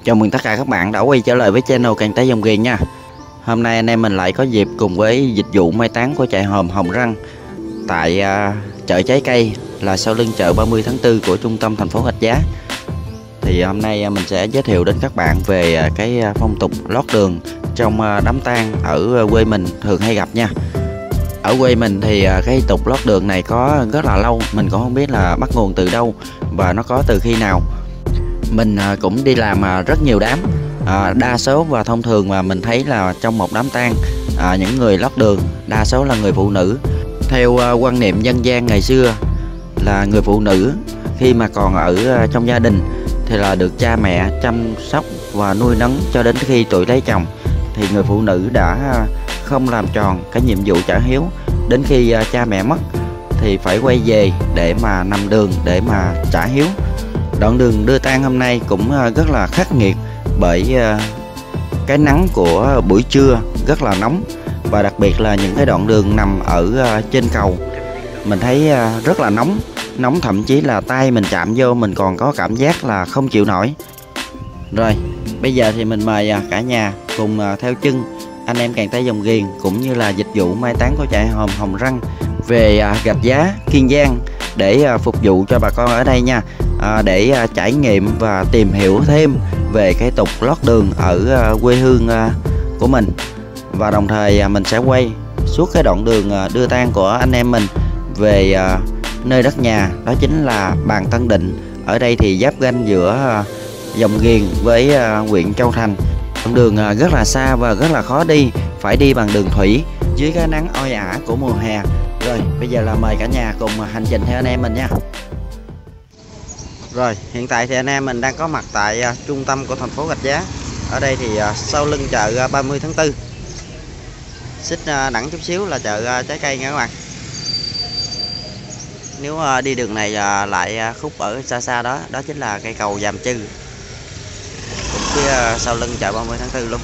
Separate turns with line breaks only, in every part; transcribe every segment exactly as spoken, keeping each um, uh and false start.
Chào mừng tất cả các bạn đã quay trở lại với channel Càng Tay Dòng Ghiền nha. Hôm nay anh em mình lại có dịp cùng với dịch vụ mai táng của trại hòm Hồng Răng tại uh, chợ trái cây là sau lưng chợ ba mươi tháng tư của trung tâm thành phố Rạch Giá. Thì hôm nay mình sẽ giới thiệu đến các bạn về cái phong tục lót đường trong đám tang ở quê mình thường hay gặp nha. Ở quê mình thì cái tục lót đường này có rất là lâu, mình cũng không biết là bắt nguồn từ đâu và nó có từ khi nào. Mình cũng đi làm rất nhiều đám, à, đa số và thông thường mà mình thấy là trong một đám tang, à, những người lót đường đa số là người phụ nữ. Theo quan niệm dân gian ngày xưa là người phụ nữ khi mà còn ở trong gia đình thì là được cha mẹ chăm sóc và nuôi nấng cho đến khi tuổi lấy chồng, thì người phụ nữ đã không làm tròn cái nhiệm vụ trả hiếu. Đến khi cha mẹ mất thì phải quay về để mà nằm đường để mà trả hiếu. Đoạn đường đưa tang hôm nay cũng rất là khắc nghiệt bởi cái nắng của buổi trưa rất là nóng, và đặc biệt là những cái đoạn đường nằm ở trên cầu mình thấy rất là nóng, nóng thậm chí là tay mình chạm vô mình còn có cảm giác là không chịu nổi. Rồi bây giờ thì mình mời cả nhà cùng theo chân anh em Càng Tay Dòng Ghiền cũng như là dịch vụ mai táng của trại hòm Hồng Răng về Rạch Giá, Kiên Giang để phục vụ cho bà con ở đây nha, à, để trải nghiệm và tìm hiểu thêm về cái tục lót đường ở quê hương của mình. Và đồng thời mình sẽ quay suốt cái đoạn đường đưa tang của anh em mình về nơi đất nhà, đó chính là Bàn Tân Định. Ở đây thì giáp ranh giữa Dòng Ghiền với huyện Châu Thành. Đoạn đường rất là xa và rất là khó đi, phải đi bằng đường thủy dưới cái nắng oi ả của mùa hè. Rồi bây giờ là mời cả nhà cùng hành trình theo anh em mình nha. Rồi hiện tại thì anh em mình đang có mặt tại uh, trung tâm của thành phố Rạch Giá. Ở đây thì uh, sau lưng chợ uh, ba mươi tháng tư, xích uh, đẳng chút xíu là chợ uh, trái cây nha các bạn. Nếu uh, đi đường này uh, lại uh, khúc ở xa xa đó, đó chính là cây cầu Dàm Chư, cũng phía uh, sau lưng chợ ba mươi tháng tư luôn.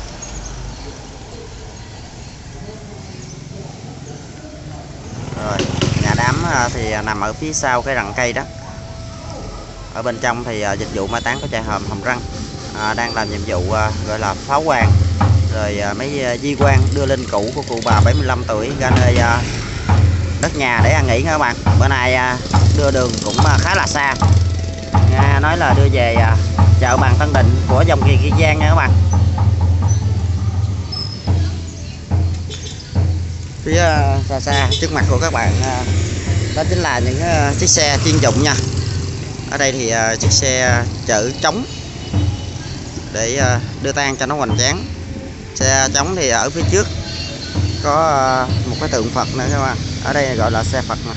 Rồi nhà đám uh, thì uh, nằm ở phía sau cái rặng cây đó. Ở bên trong thì uh, dịch vụ mai táng của trại hòm Hồng Răng uh, đang làm nhiệm vụ uh, gọi là pháo hoàng, rồi uh, mấy uh, di quan đưa linh cữu của cụ bà bảy mươi lăm tuổi ra nơi uh, đất nhà để ăn nghỉ nha các bạn. Bữa nay uh, đưa đường cũng uh, khá là xa, nghe nói là đưa về uh, chợ Bàn Tân Định của Dòng Ghiền Kiên Giang nha các bạn. Phía uh, xa xa trước mặt của các bạn uh, đó chính là những uh, chiếc xe chuyên dụng nha. Ở đây thì uh, chiếc xe chở trống để uh, đưa tang cho nó hoành tráng. Xe trống thì ở phía trước có uh, một cái tượng Phật nữa các bạn. Ở đây gọi là xe Phật mà.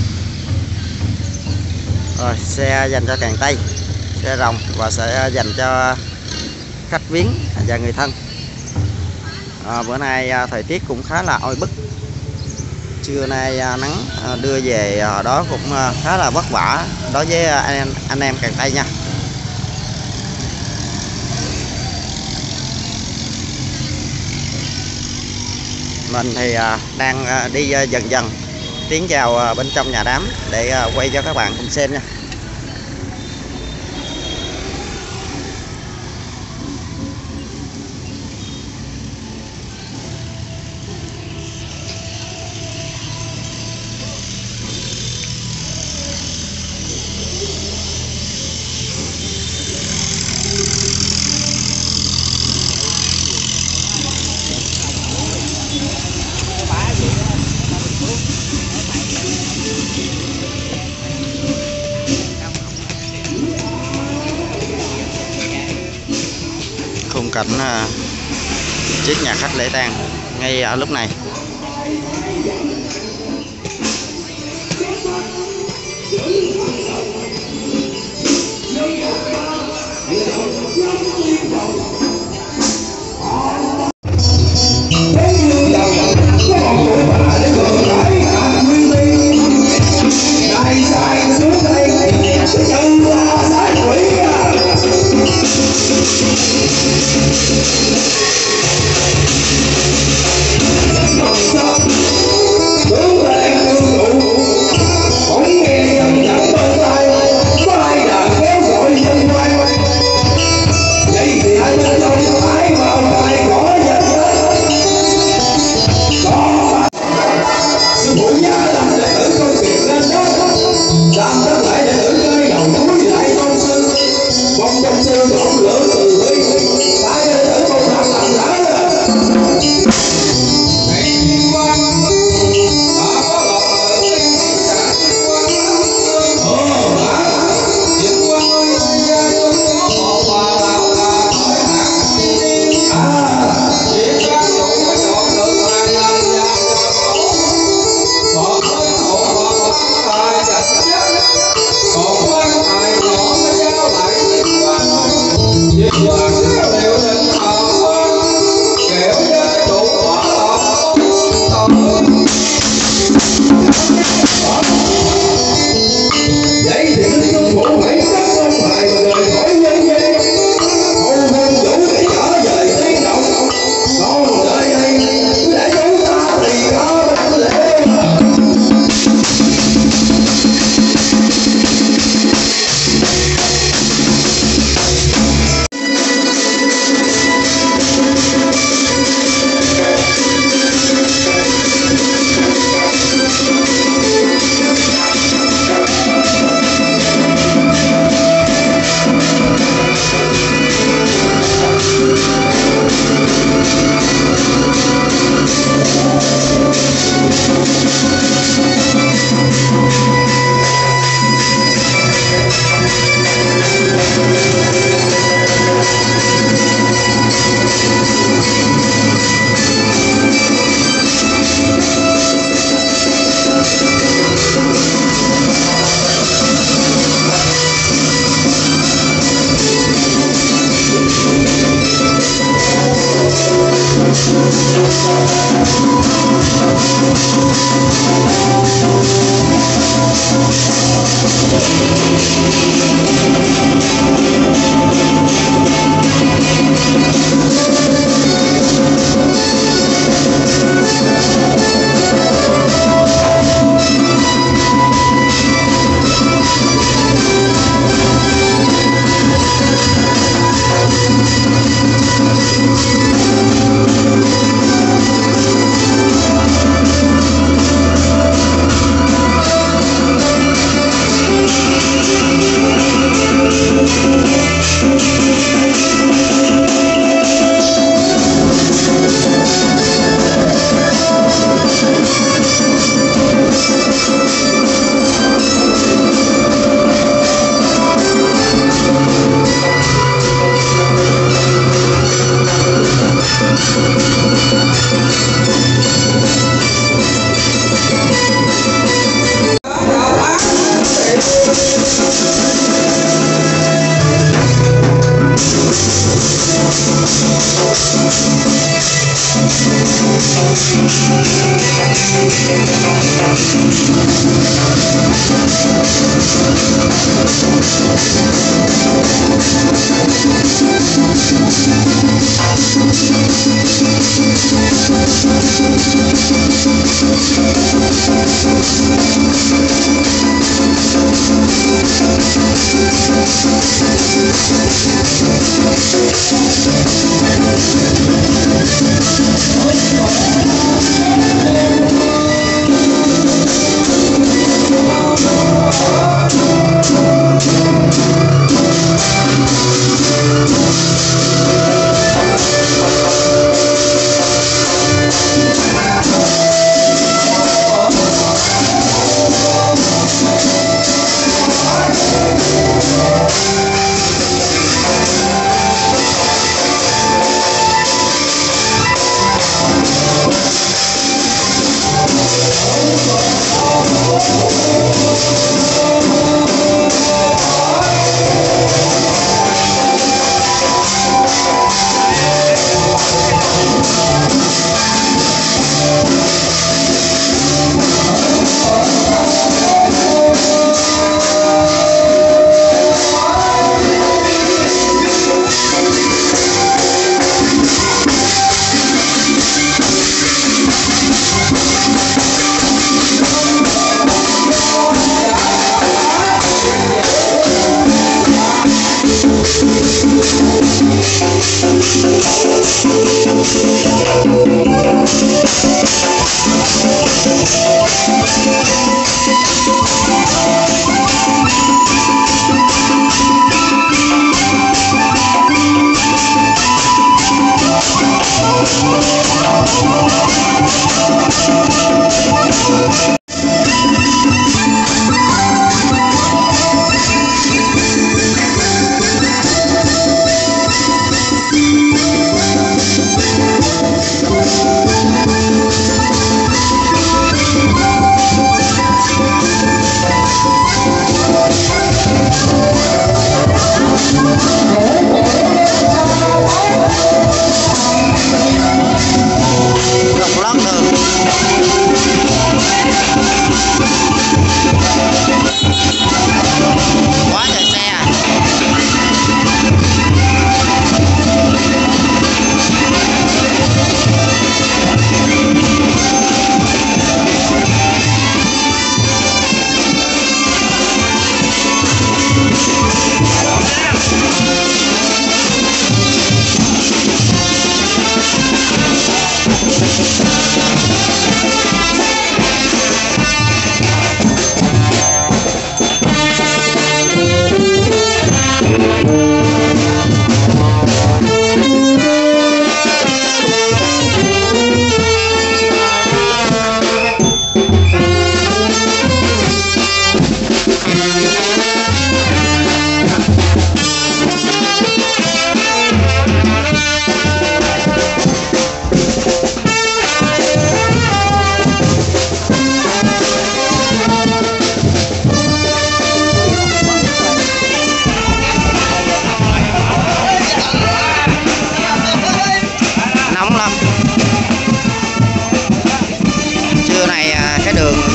Rồi xe dành cho càng Tây, xe rồng, và sẽ dành cho khách viếng và người thân. À, bữa nay uh, thời tiết cũng khá là oi bức. Trưa nay uh, nắng uh, đưa về uh, đó cũng uh, khá là vất vả đối với uh, anh, em, anh em Càng Tây nha. Mình thì uh, đang uh, đi uh, dần dần tiến vào uh, bên trong nhà đám để uh, quay cho các bạn cùng xem nha. Khung cảnh uh, chiếc nhà khách lễ tang ngay ở lúc này.
Hãy subscribe cho kênh Ghiền Mì Gõ để không bỏ lỡ những video hấp dẫn.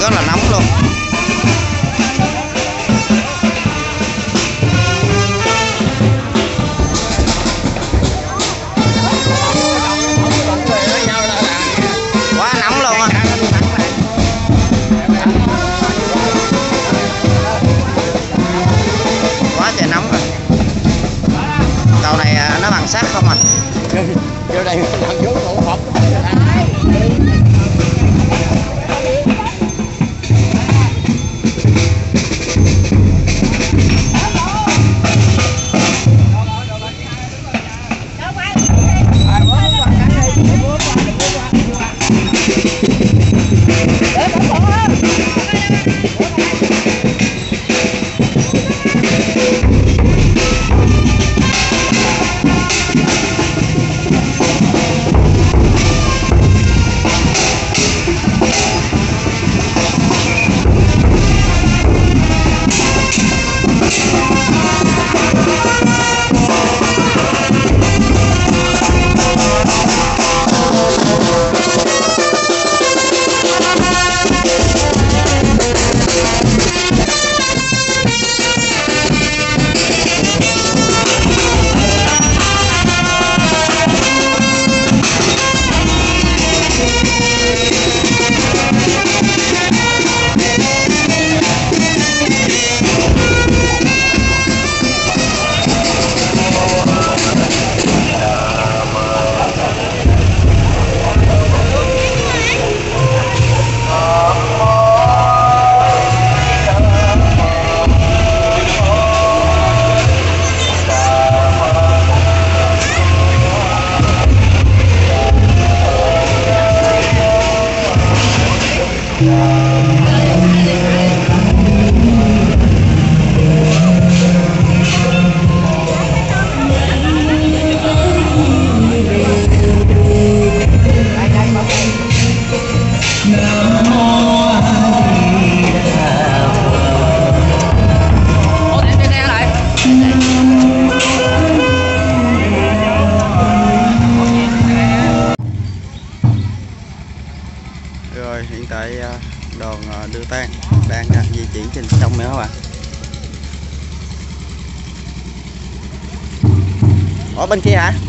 rất là nóng luôn. Quá nóng luôn á. Quá trời nóng rồi. Tàu này nó bằng sắt không à?
Vô đây làm vô tụ họp.
Rồi hiện tại đoàn đưa tang đang di chuyển trên sông nữa các bạn. Ở bên kia hả?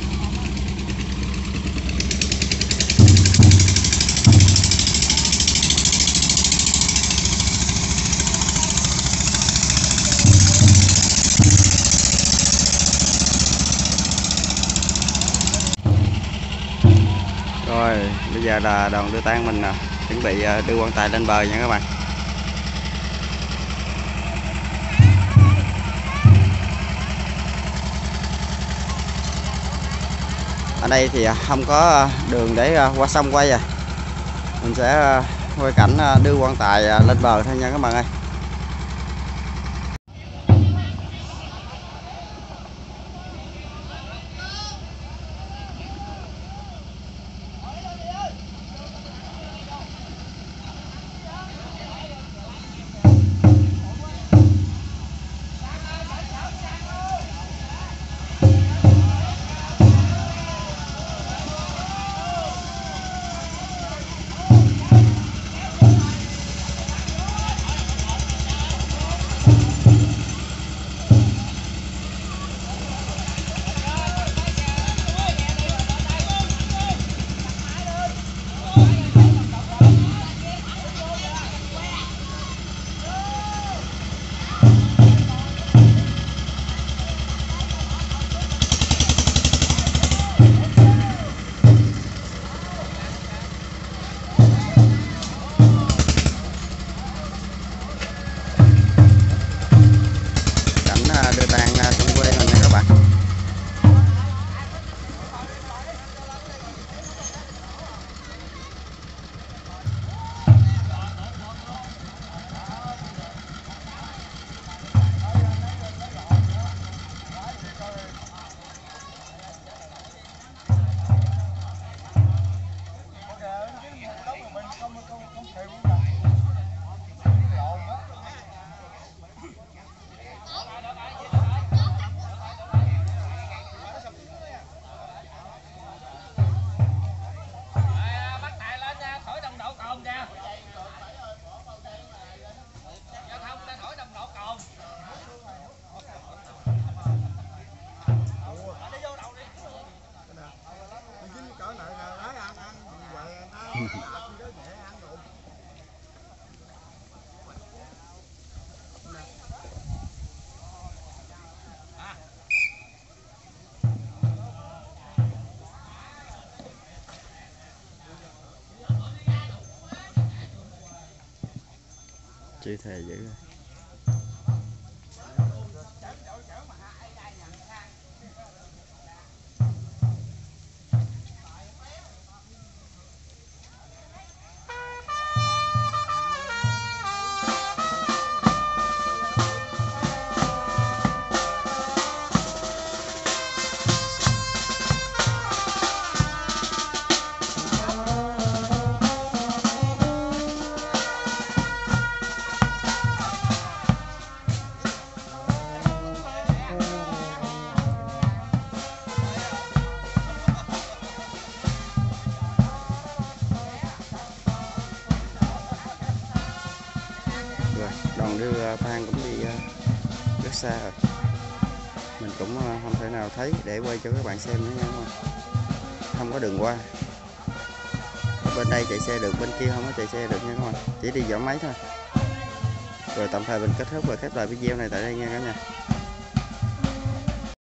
Rồi bây giờ là đoàn đưa tang mình chuẩn bị đưa quan tài lên bờ nha các bạn. Ở đây thì không có đường để qua sông quay à. Mình sẽ quay cảnh đưa quan tài lên bờ thôi nha các bạn ơi. Chưa thề dữ rồi. Rồi, đoàn đưa Phan cũng đi rất xa rồi. Mình cũng không thể nào thấy để quay cho các bạn xem nữa nha các bạn. Không có đường qua. Ở bên đây chạy xe được, bên kia không có chạy xe được nha các bạn. Chỉ đi dạo máy thôi. Rồi tạm thời mình kết thúc và khép lại video này tại đây nha cả nhà.